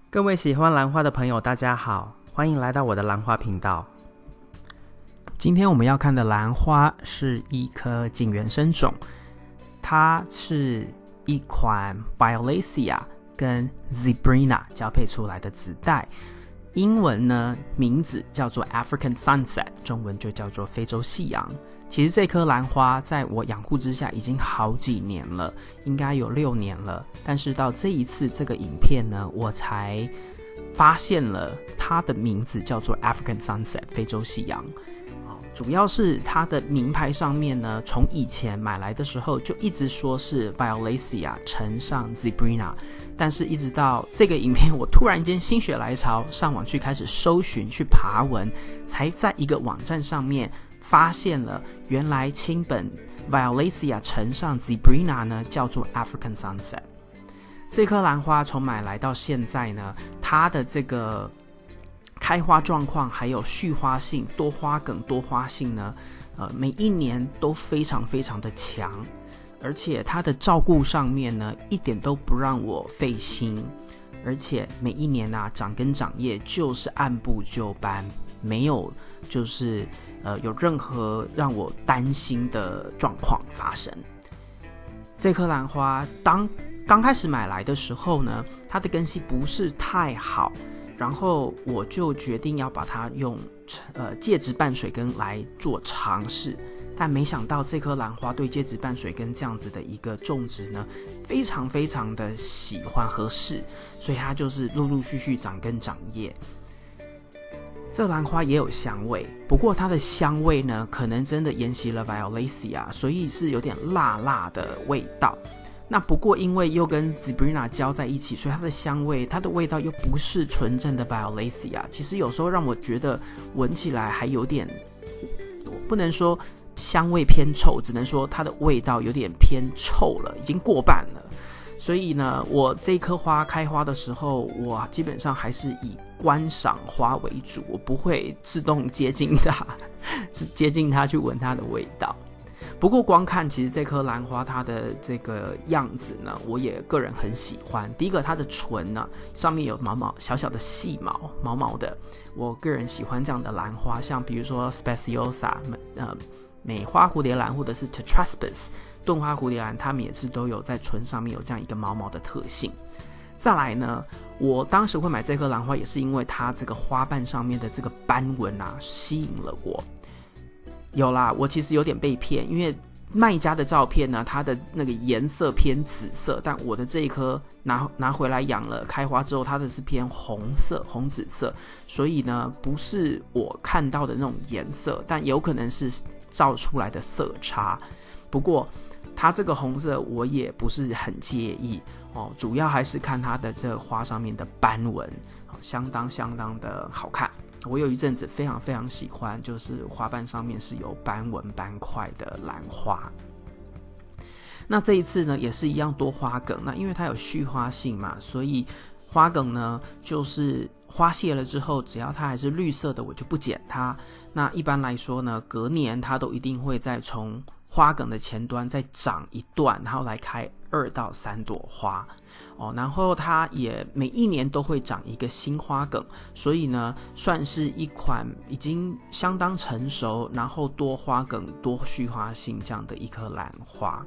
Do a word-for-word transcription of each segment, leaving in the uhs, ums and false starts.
各位喜欢兰花的朋友大家好，欢迎来到我的兰花频道。今天我们要看的兰花是一颗景原生种，它是一款 Violacea 跟 Zebrina 交配出来的子代，英文呢名字叫做 African Sunset， 中文就叫做非洲夕阳。其实这颗兰花在我养护之下已经好几年了，应该有六年了，但是到这一次这个影片呢，我才发现了它的名字叫做 African Sunset 非洲夕阳。主要是它的名牌上面呢，从以前买来的时候就一直说是 Violacea 乘上 Zebrina， 但是一直到这个影片我突然间心血来潮上网去开始搜寻去爬文，才在一个网站上面发现了原来亲本 Violacea 乘上 Zebrina 呢叫做 African Sunset。 这颗兰花从买来到现在呢，它的这个开花状况还有续花性多花梗多花性呢，呃，每一年都非常非常的强，而且它的照顾上面呢一点都不让我费心，而且每一年啊长根长叶就是按部就班，没有就是呃有任何让我担心的状况发生。这颗兰花当刚开始买来的时候呢，它的根系不是太好，然后我就决定要把它用呃介质半水根来做尝试，但没想到这颗兰花对介质半水根这样子的一个种植呢，非常非常的喜欢合适，所以它就是陆陆续续长根长叶。这兰花也有香味，不过它的香味呢，可能真的沿袭了 Violacea， 所以是有点辣辣的味道。那不过因为又跟 Zebrina 交在一起，所以它的香味它的味道又不是纯正的 Violacea， 其实有时候让我觉得闻起来还有点，不能说香味偏臭，只能说它的味道有点偏臭了，已经过半了。所以呢，我这颗花开花的时候，我基本上还是以观赏花为主，我不会自动接近它接近它去闻它的味道。不过光看其实这颗兰花它的这个样子呢，我也个人很喜欢。第一个，它的唇呢上面有毛毛小小的细毛毛毛的，我个人喜欢这样的兰花，像比如说 Speciosa 呃美花蝴蝶兰或者是 Tetraspis 盾花蝴蝶兰，它们也是都有在唇上面有这样一个毛毛的特性。再来呢，我当时会买这颗兰花也是因为它这个花瓣上面的这个斑纹啊吸引了我。有啦，我其实有点被骗，因为卖家的照片呢，它的那个颜色偏紫色，但我的这一颗 拿, 拿回来养了，开花之后它的是偏红色红紫色，所以呢不是我看到的那种颜色，但有可能是照出来的色差。不过它这个红色我也不是很介意哦，主要还是看它的这个花上面的斑纹，相当相当的好看。我有一阵子非常非常喜欢，就是花瓣上面是有斑纹斑块的兰花。那这一次呢，也是一样多花梗。那因为它有续花性嘛，所以花梗呢，就是花谢了之后，只要它还是绿色的，我就不剪它。那一般来说呢，隔年它都一定会再从花梗的前端再长一段，然后来开二到三朵花。哦，然后它也每一年都会长一个新花梗，所以呢，算是一款已经相当成熟，然后多花梗、多续花性这样的一颗兰花。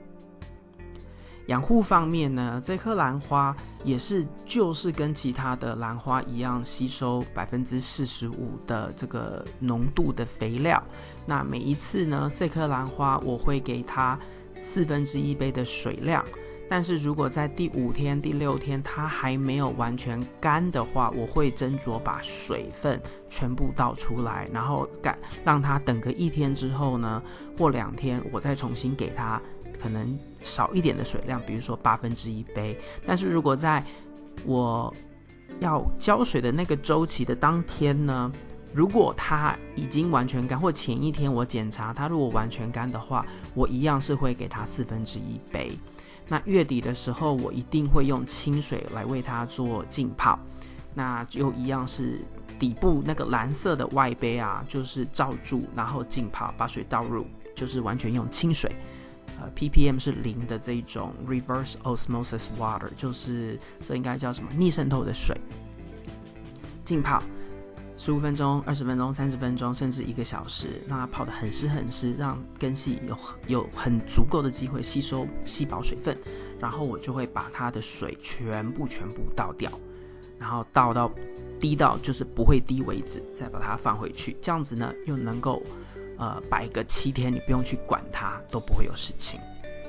养护方面呢，这颗兰花也是就是跟其他的兰花一样，吸收 百分之四十五 的这个浓度的肥料。那每一次呢，这颗兰花我会给它四分之一杯的水量。但是如果在第五天、第六天它还没有完全干的话，我会斟酌把水分全部倒出来，然后让它等个一天之后呢，或两天，我再重新给它可能少一点的水量，比如说八分之一杯。但是如果在我要浇水的那个周期的当天呢，如果它已经完全干，或前一天我检查它如果完全干的话，我一样是会给它四分之一杯。那月底的时候，我一定会用清水来为它做浸泡。那就一样是底部那个蓝色的外杯啊，就是罩住，然后浸泡，把水倒入，就是完全用清水， 呃 P P M 是零的这种 reverse osmosis water， 就是这应该叫什么逆渗透的水，浸泡十五分钟、二十分钟、三十分钟，甚至一个小时，让它泡得很湿很湿，让根系有有很足够的机会吸收吸饱水分，然后我就会把它的水全部全部倒掉，然后倒到滴到就是不会滴为止，再把它放回去，这样子呢又能够呃摆个七天，你不用去管它，都不会有事情。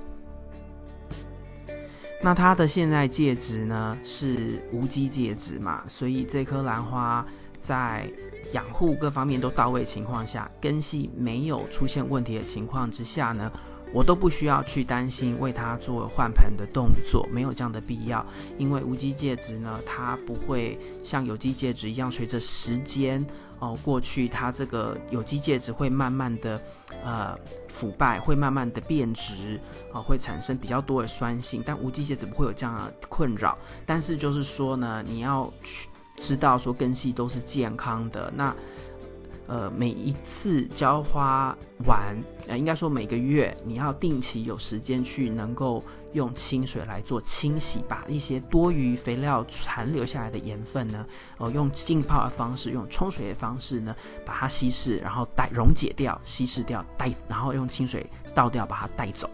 那它的现在介质呢是无机介质嘛，所以这颗兰花在养护各方面都到位情况下，根系没有出现问题的情况之下呢，我都不需要去担心为它做换盆的动作，没有这样的必要。因为无机介质呢，它不会像有机介质一样随着时间哦过去，它这个有机介质会慢慢的呃腐败，会慢慢的变质啊、哦，会产生比较多的酸性，但无机介质不会有这样的困扰。但是就是说呢，你要去知道说根系都是健康的，那呃每一次浇花完，呃应该说每个月你要定期有时间去能够用清水来做清洗，把一些多余肥料残留下来的盐分呢，呃用浸泡的方式，用冲水的方式呢，把它稀释，然后带溶解掉，稀释掉，带，然后用清水倒掉，把它带走。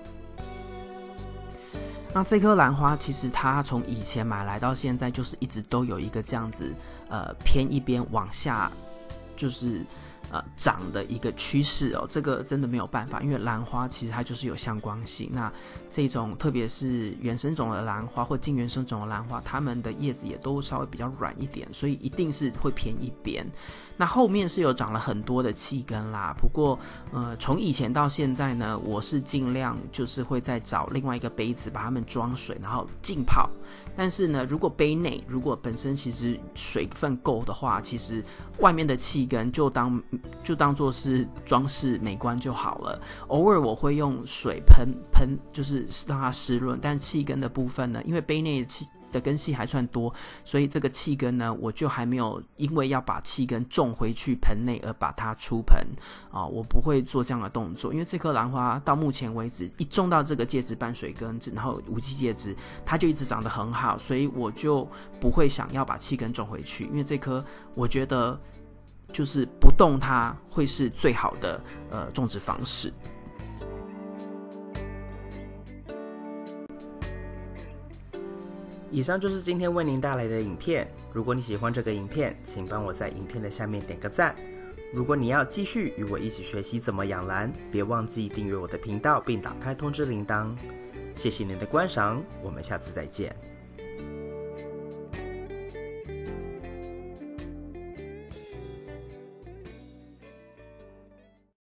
那这颗兰花其实它从以前买来到现在，就是一直都有一个这样子，呃，偏一边往下，就是呃长的一个趋势哦。这个真的没有办法，因为兰花其实它就是有向光性。那这种特别是原生种的兰花或近原生种的兰花，它们的叶子也都稍微比较软一点，所以一定是会偏一边。那后面是有长了很多的气根啦，不过呃，从以前到现在呢，我是尽量就是会再找另外一个杯子把它们装水，然后浸泡。但是呢，如果杯内如果本身其实水分够的话，其实外面的气根就当就当做是装饰美观就好了。偶尔我会用水喷喷，就是让它湿润，但气根的部分呢，因为杯内的气的根系还算多，所以这个气根呢，我就还没有因为要把气根种回去盆内而把它出盆啊、哦，我不会做这样的动作，因为这颗兰花到目前为止一种到这个介质半水根，然后无机介质，它就一直长得很好，所以我就不会想要把气根种回去，因为这颗我觉得就是不动它会是最好的呃种植方式。以上就是今天为您带来的影片。如果你喜欢这个影片，请帮我在影片的下面点个赞。如果你要继续与我一起学习怎么养兰，别忘记订阅我的频道并打开通知铃铛。谢谢您的观赏，我们下次再见。